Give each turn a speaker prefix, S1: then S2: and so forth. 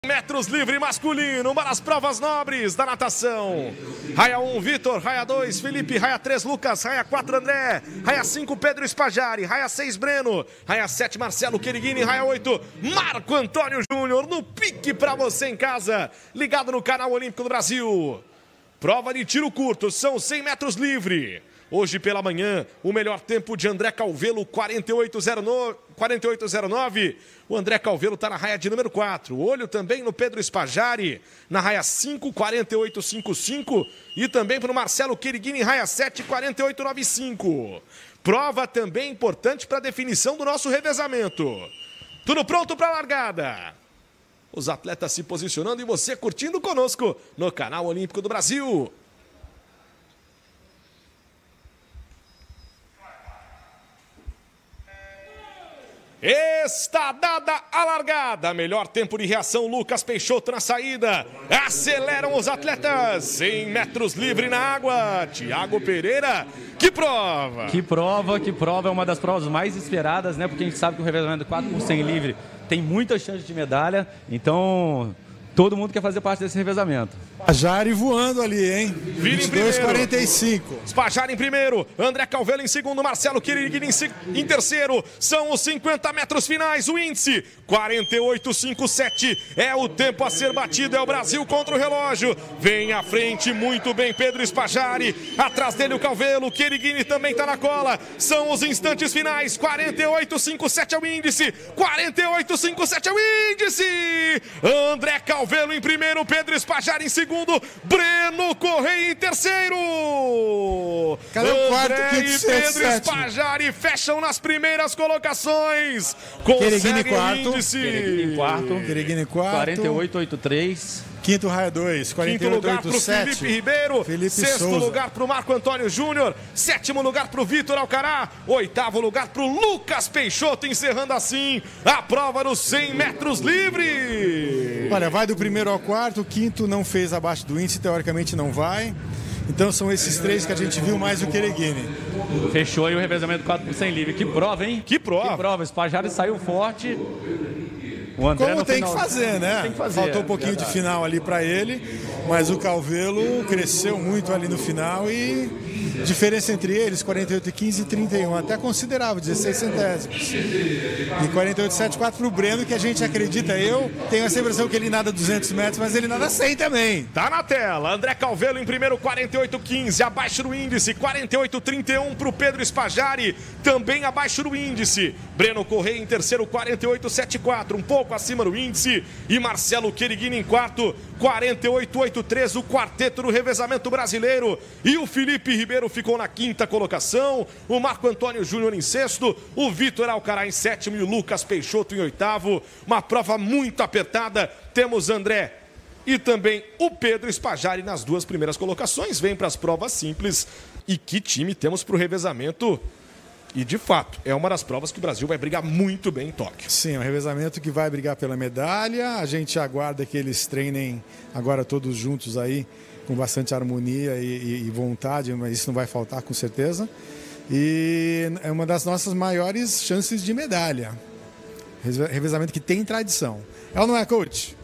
S1: Metros livre masculino, uma das provas nobres da natação. Raia 1, Vitor. Raia 2, Felipe. Raia 3, Lucas. Raia 4, André. Raia 5, Pedro Spajari. Raia 6, Breno. Raia 7, Marcelo Queriguini. Raia 8, Marco Antônio Júnior. No pique pra você em casa, ligado no canal Olímpico do Brasil. Prova de tiro curto, são 100 metros livre. Hoje pela manhã, o melhor tempo de André Calvelo, 48,09. O André Calvelo está na raia de número 4. Olho também no Pedro Spajari, na raia 5, 48,55. E também para o Marcelo Queriguini, raia 7, 48,95. Prova também importante para a definição do nosso revezamento. Tudo pronto para a largada. Os atletas se posicionando e você curtindo conosco no canal Olímpico do Brasil. Está dada a largada. Melhor tempo de reação, Lucas Peixoto na saída. Aceleram os atletas. 100 metros livre na água. Thiago Pereira, que prova!
S2: Que prova, que prova. É uma das provas mais esperadas, né? Porque a gente sabe que o revezamento 4 por 100 livre tem muita chance de medalha. Então, todo mundo quer fazer parte desse revezamento.
S3: Spajari voando ali, hein?
S1: 22,45. Spajari em primeiro, André Calvelo em segundo, Marcelo Queriguini em terceiro. São os 50 metros finais, o índice 48,57 é o tempo a ser batido, é o Brasil contra o relógio. Vem à frente muito bem Pedro Spajari, atrás dele o Calvelo, Queriguini também está na cola. São os instantes finais, 48,57 é o índice, 48,57 é o índice. André Calvelo em primeiro, Pedro Spajari em segundo, Breno Correia em terceiro.
S3: Cadê o quarto?
S1: André e Pedro Spajari fecham nas primeiras colocações. Conseguem o índice.
S2: Queriguini em quarto.
S3: Queriguini em quarto.
S2: 48,83.
S3: Quinto, raia 2, 48,87.
S1: Quinto lugar para o Felipe Ribeiro. Sexto
S3: Souza.
S1: lugar para o Marco Antônio Júnior. Sétimo lugar para o Vitor Alcará. Oitavo lugar para o Lucas Peixoto, encerrando assim a prova dos 100 metros livre.
S3: Olha, vai do primeiro ao quarto. O quinto não fez abaixo do índice, teoricamente não vai. Então são esses três que a gente viu, mais o Queriguini.
S2: Fechou aí o revezamento 4 por 100 livre. Que prova, hein?
S1: Que prova.
S2: Que prova. Spajari saiu forte. O André
S3: Como tem
S2: final...
S3: que fazer, né?
S2: Tem que fazer,
S3: Faltou um pouquinho de final ali para ele, mas o Calvelo cresceu muito ali no final e diferença entre eles, 48,15 e 31, até considerável, 16 centésimos. E 48,74 para o Breno, que a gente acredita, eu tenho essa impressão que ele nada 200 metros, mas ele nada 100 também.
S1: Tá na tela, André Calvelo em primeiro, 48,15, abaixo do índice, 48,31 para o Pedro Spajari, também abaixo do índice. Breno Correia em terceiro, 48,74, um pouco acima do índice. E Marcelo Queriguini em quarto, 48,83, o quarteto do revezamento brasileiro. E o Felipe Ribeiro ficou na quinta colocação, o Marco Antônio Júnior em sexto, o Vitor Alcará em sétimo e o Lucas Peixoto em oitavo. Uma prova muito apertada. Temos André e também o Pedro Spajari nas duas primeiras colocações. Vem para as provas simples. E que time temos para o revezamento? E, de fato, é uma das provas que o Brasil vai brigar muito bem em Tóquio.
S3: Sim, é um revezamento que vai brigar pela medalha. A gente aguarda que eles treinem agora todos juntos aí, com bastante harmonia e vontade, mas isso não vai faltar, com certeza. E é uma das nossas maiores chances de medalha. Revezamento que tem tradição. É ou não é, coach?